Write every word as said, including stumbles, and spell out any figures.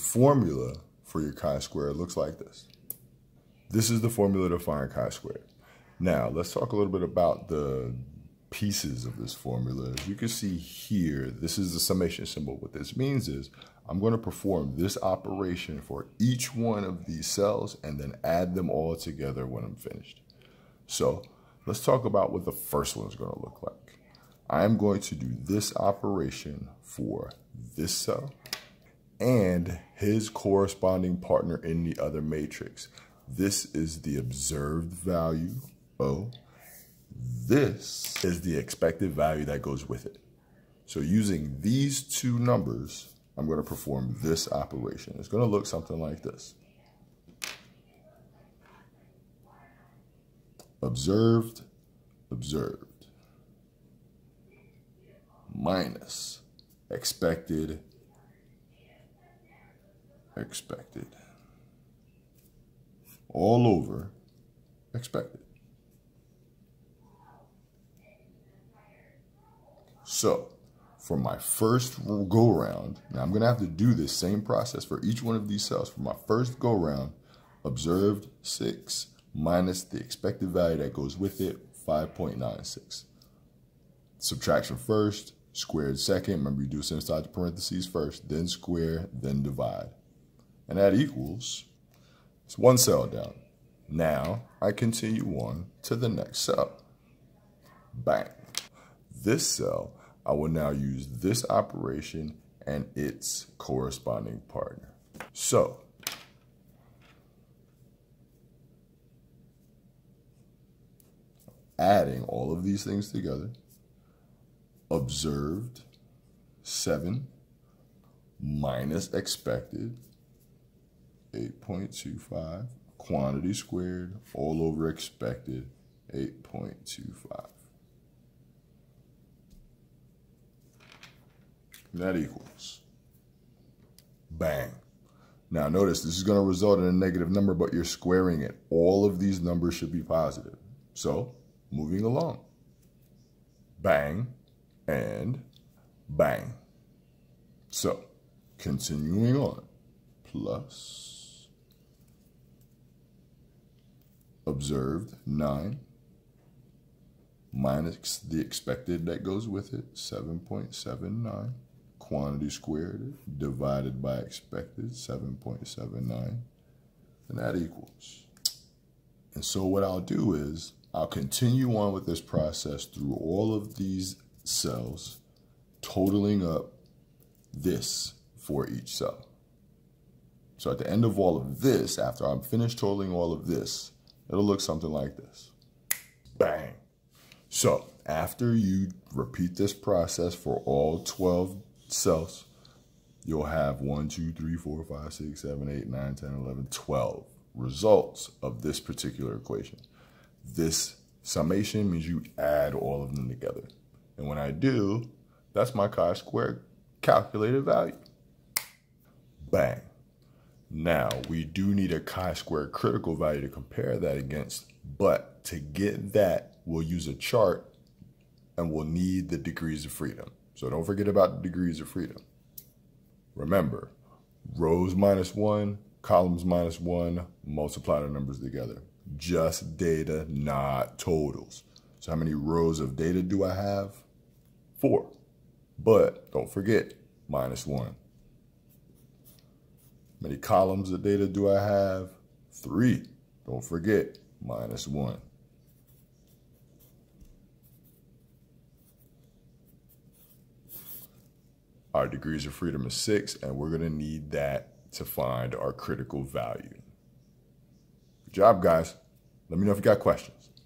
formula for your chi-square looks like this. This is the formula to find chi-squared. Now, let's talk a little bit about the pieces of this formula. As you can see here, this is the summation symbol. What this means is I'm going to perform this operation for each one of these cells and then add them all together when I'm finished. So let's talk about what the first one is going to look like. I'm going to do this operation for this cell and his corresponding partner in the other matrix. This is the observed value, O. This is the expected value that goes with it. So using these two numbers, I'm going to perform this operation. It's going to look something like this. Observed, observed, minus expected, expected, all over expected. So for my first go round, now I'm going to have to do this same process for each one of these cells. For my first go round, observed six minus the expected value that goes with it, five point nine six. Subtraction first, squared second. Remember, you do this inside the parentheses first, then square, then divide. And that equals, it's one cell down. Now I continue on to the next cell. Bang. This cell, I will now use this operation and its corresponding partner. So, adding all of these things together, observed seven minus expected eight point two five, quantity squared all over expected eight point two five. And that equals, bang. Now notice this is going to result in a negative number, but you're squaring it. All of these numbers should be positive. So moving along, bang and bang. So continuing on, plus observed nine minus the expected that goes with it, seven point seven nine. Quantity squared divided by expected, seven point seven nine, and that equals. And so what I'll do is I'll continue on with this process through all of these cells, totaling up this for each cell. So at the end of all of this, after I'm finished totaling all of this, it'll look something like this. Bang. So after you repeat this process for all twelve cells, you'll have one, two, three, four, five, six, seven, eight, nine, ten, eleven, twelve results of this particular equation. This summation means you add all of them together. And when I do, that's my chi-square calculated value. Bang. Now, we do need a chi-square critical value to compare that against, but to get that, we'll use a chart and we'll need the degrees of freedom. So don't forget about the degrees of freedom. Remember, rows minus one, columns minus one, multiply the numbers together. Just data, not totals. So how many rows of data do I have? Four. But don't forget, minus one. How many columns of data do I have? Three. Don't forget, minus one. Our degrees of freedom is six, and we're going to need that to find our critical value. Good job, guys. Let me know if you got questions.